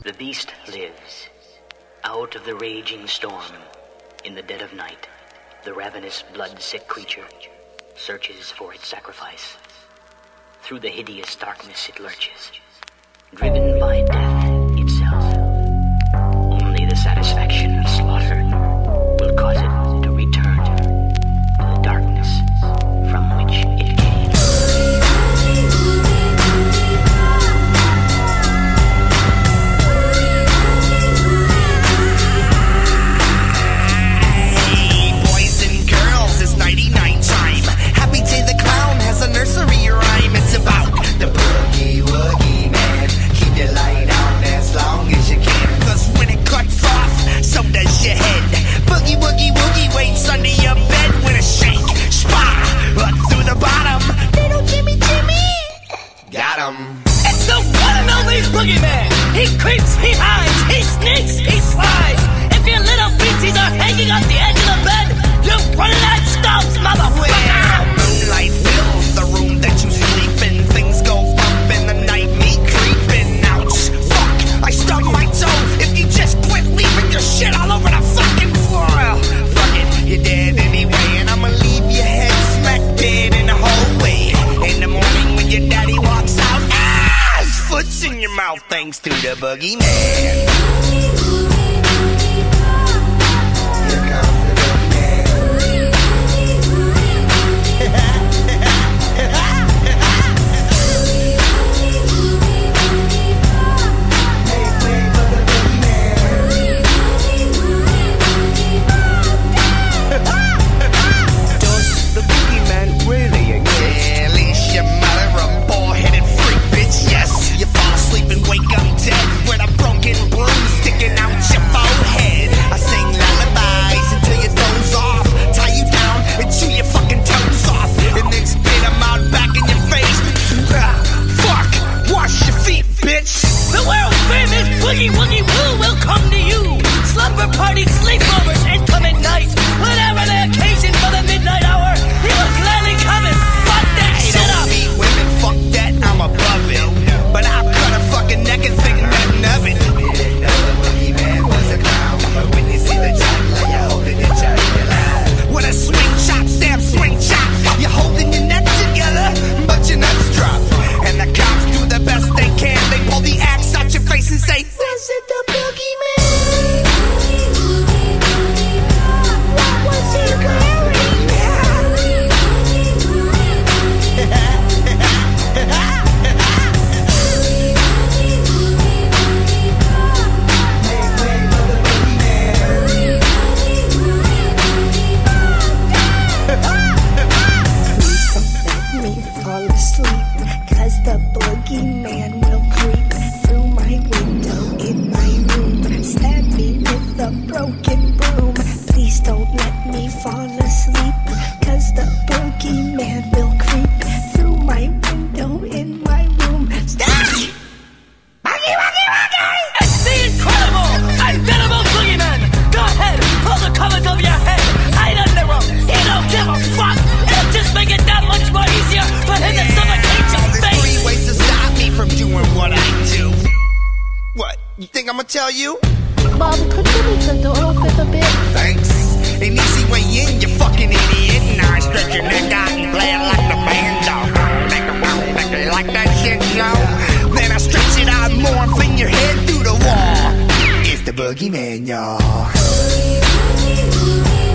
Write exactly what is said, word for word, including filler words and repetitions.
The beast lives. Out of the raging storm, in the dead of night, the ravenous, blood-sick creature searches for its sacrifice. Through the hideous darkness it lurches, driven by death itself. Only the satisfaction of slaughter will cause it to return to the darkness from which it came. ninety-nine time. Happy Day the Clown has a nursery rhyme. It's about the boogie woogie man. Keep your light on as long as you can, cause when it cuts off, so does your head. Boogie woogie woogie waits under your bed with a shake, spot up through the bottom. Little Jimmy Jimmy got him. It's the one and only boogeyman. He creeps, he hides, he sneaks, he slides. If your little feeties are hanging off the edge of the bed, you're running out stumps, motherfucker! Well, moonlight fills the room that you sleep in. Things go bump in the night, me creeping. Ouch, fuck, I stubbed my toe. If you just quit leaving your shit all over the fucking floor, well, fuck it, you're dead anyway. And I'ma leave your head smack dead in the hallway. In the morning when your daddy walks out, ah, his foot's in your mouth thanks to the boogeyman. Woogie woogie woo will come to you. Slumber parties, sleepovers, inclement nights. Whatever the occasion for the midnight hour, he will gladly come and fuck that I shit don't up. beat women, fuck that, I'm above it. But I'll cut a fucking neck and think nothing of it. You didn't know the boogeyman was a clown, but when you see the juggler, you're holding your jugular loud. With a swing chop, stab, swing chop, you're holding your neck together, but your nuts drop. And the cops do the best they can. They pull the axe out your face and say, "Was it the boogeyman? What was he carrying now?" Please don't let me fall asleep, cause the boogeyman will creep through my window in my room, stab me with a broken broom. Please don't let me fall asleep, cause the boogeyman will creep through my window in my room. Stab me! Boogie, boogie, boogie! It's the incredible, unbeatable boogeyman. Go ahead, pull the covers over your head. Hide under him. He don't give a fuck. It'll just make it that much more easier for him to suffocate your There's face. three ways to stop me from doing what I do. What? You think I'm gonna tell you? Mom, could you leave the door open a bit? Thanks. An easy way in, you fucking idiot. Now I stretch your neck out and play it like the band dog. Think you like that shit, Joe? Then I stretch it out more and fling your head through the wall. It's the boogeyman, y'all.